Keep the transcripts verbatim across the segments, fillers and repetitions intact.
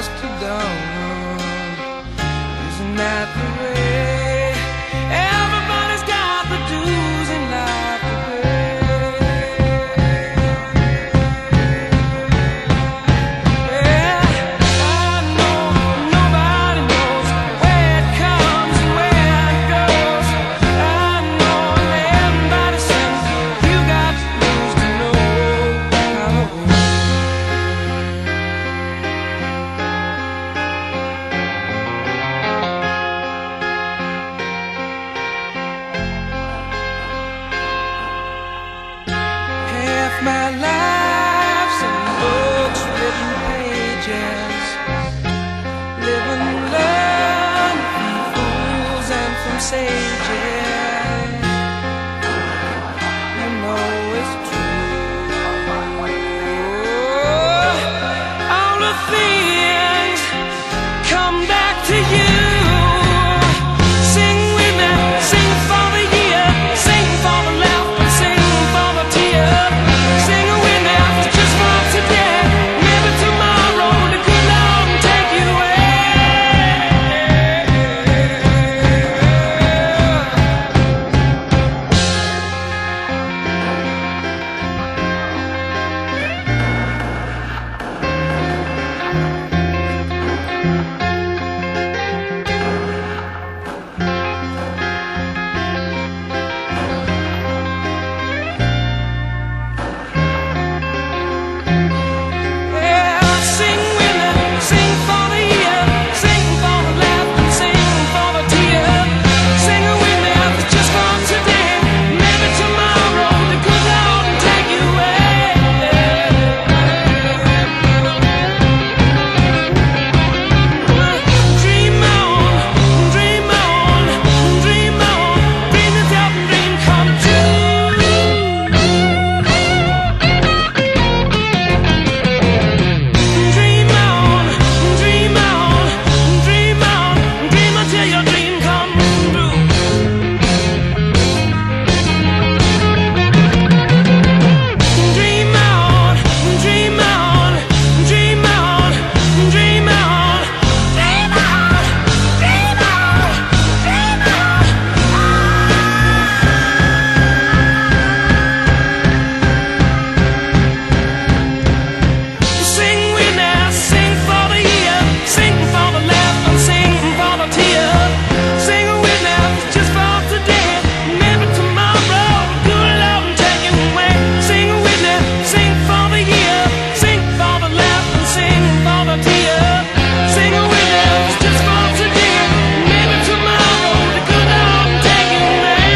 dusk to dawn. Isn't that the way? Everybody's got the dues in life to pay. Yeah, I know nobody knows where it comes and where it goes. I know everybody says you got to lose to know how to hold. Half my life's in books, written pages, living, learn from fools and from sages. You know it's true. All the things come back to you. Sing with me, sing for the year, sing for the laugh and sing for the tear. Sing with me, just for today, maybe tomorrow the good Lord will take you away. Yeah, sing with me, sing for the year, sing for the laugh and sing for the tear. Sing with me, just for today, maybe tomorrow the good Lord will take you away. Dream on, dream on, dream on, dream yourself and dream come true. Dream on, dream on, dream on, dream until your dream come true. Dream on, dream on, dream on, dream on, dream on, dream on, dream on. Sing with me, sing for the year, sing for the laugh and sing for the tear. Sing with me, just for today, maybe tomorrow the good Lord will take you away. Sing with me, sing for the year, sing for the laugh and sing for the tear. Sing with me, just for today, maybe tomorrow the good Lord will take you away.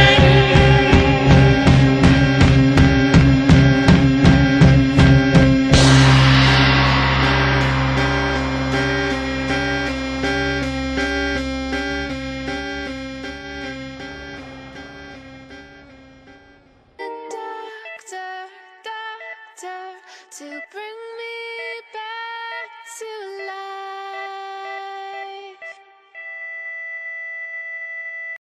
Doctor, doctor, to bring me back to life.